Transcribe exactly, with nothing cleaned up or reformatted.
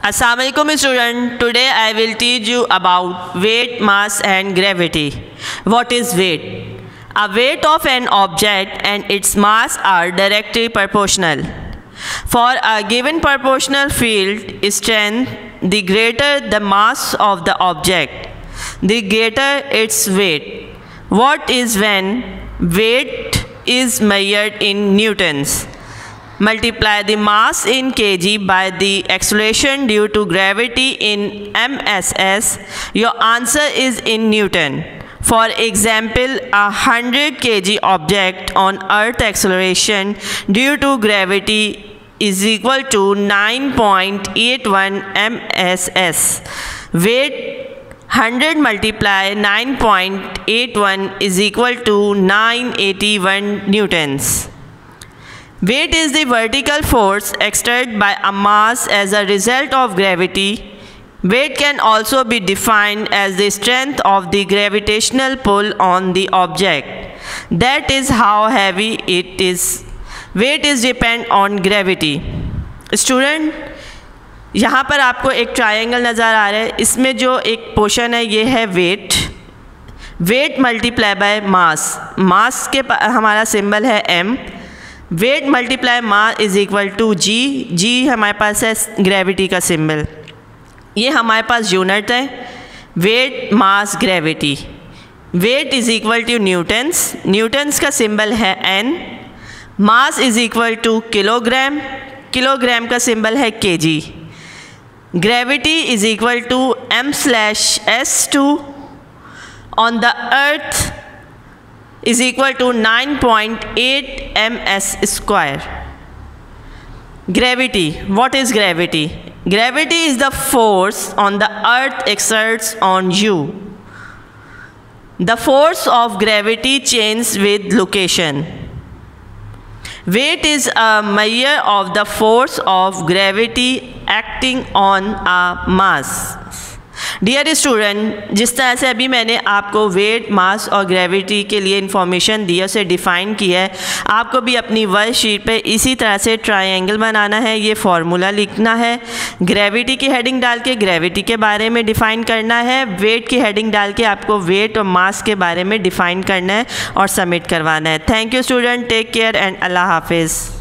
Assalamualaikum student. Today I will teach you about weight, mass and gravity. What is weight? A weight of an object and its mass are directly proportional. For a given proportional field strength, the greater the mass of the object, the greater its weight. What is when weight is measured in newtons? Multiply the mass in kg by the acceleration due to gravity in masses. Your answer is in Newton. For example, a one hundred kilogram object on Earth acceleration due to gravity is equal to nine point eight one masses. Weight one hundred multiply nine point eight one is equal to nine hundred eighty-one newtons. Weight is the vertical force exerted by a mass as a result of gravity. Weight can also be defined as the strength of the gravitational pull on the object. That is how heavy it is. Weight is depend on gravity. Student, यहाँ पर आपको एक triangle नज़र आ रहा है. इसमें जो एक पोर्शन है ये है weight. Weight multiply by mass. Mass के हमारा सिंबल है m. Weight multiply mass is equal to G. G हमारे पास है ग्रेविटी का सिंबल. ये हमारे पास यूनिट है. Weight mass gravity. Weight is equal to newtons. Newtons का सिंबल है N. Mass is equal to kilogram. Kilogram का सिंबल है KG. Gravity is equal to M slash S two on the earth is equal to nine point eight ms square. Gravity. What is gravity? Gravity is the force on the earth exerts on you. The force of gravity changes with location. Weight is a measure of the force of gravity acting on a mass. Dear student, जिस तरह से अभी मैंने आपको wait, मास और gravity के लिए information दी, उसे डिफ़ाइन किया है, आपको भी अपनी वर्कशीट पे इसी तरह से ट्रायंगल बनाना है. ये फार्मूला लिखना है. ग्रेविटी की हेडिंग डाल के ग्रेविटी के बारे में डिफ़ाइन करना है. वेट की हेडिंग डाल के आपको वेट और मास के बारे में डिफ़ाइन करना है और सबमिट करवाना है. Thank you student. Take care and अल्लाह हाफिज़.